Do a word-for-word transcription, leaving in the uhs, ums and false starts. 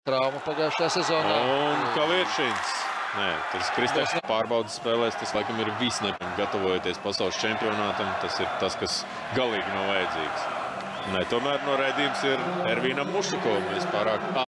Trauma pagājušajā sezonā. Un Kaviršins. Nē, tas Kristēns pārbaudas spēlēs, tas laikam ir viss nepam. Gatavojoties pasaules čempionātam, tas ir tas, kas galīgi nav vajadzīgs. Nē, tomēr noraidījums ir Ervīnam Mustukovam. Mēs pārāk